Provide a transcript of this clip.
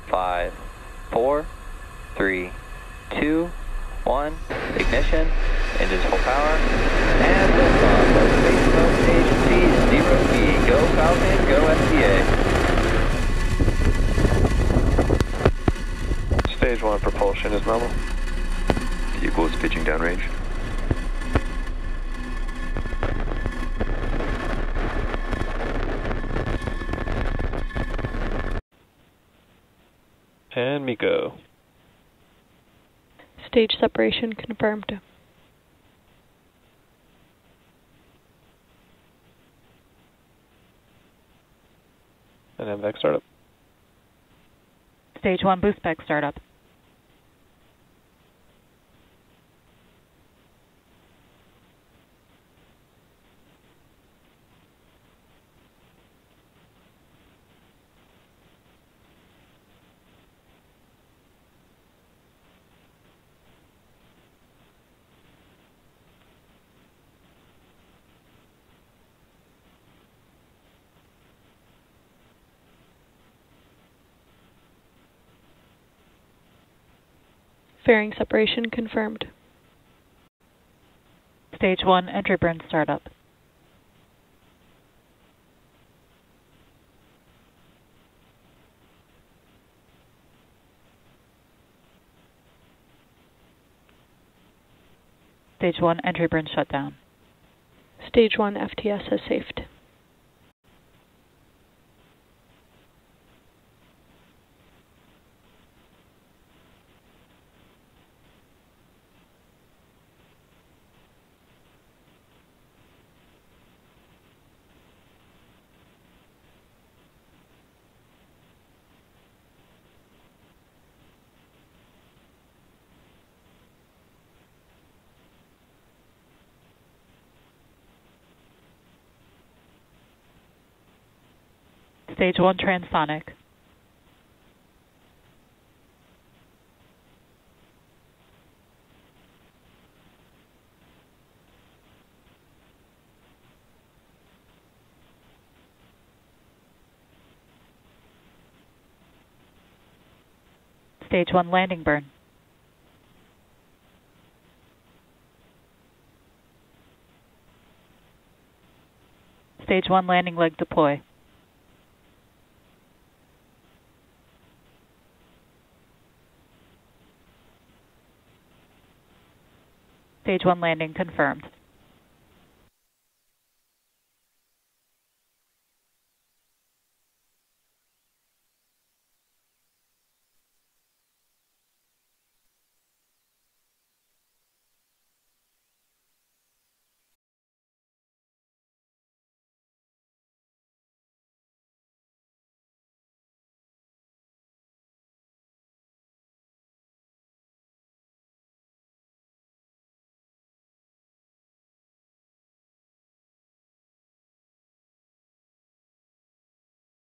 5, 4, 3, 2, 1, ignition, engines full power, and liftoff of Space Coast Agency 0B. Go Falcon, go SDA. Stage 1 propulsion is normal. Vehicle is pitching downrange. And MECO. Stage separation confirmed. And MVAC startup. Stage 1 boost pack startup. Fairing separation confirmed. Stage 1 entry burn startup. Stage 1 entry burn shutdown. Stage 1 FTS has safed. Stage 1 transonic. Stage 1 landing burn. Stage 1 landing leg deploy. Stage 1 landing confirmed.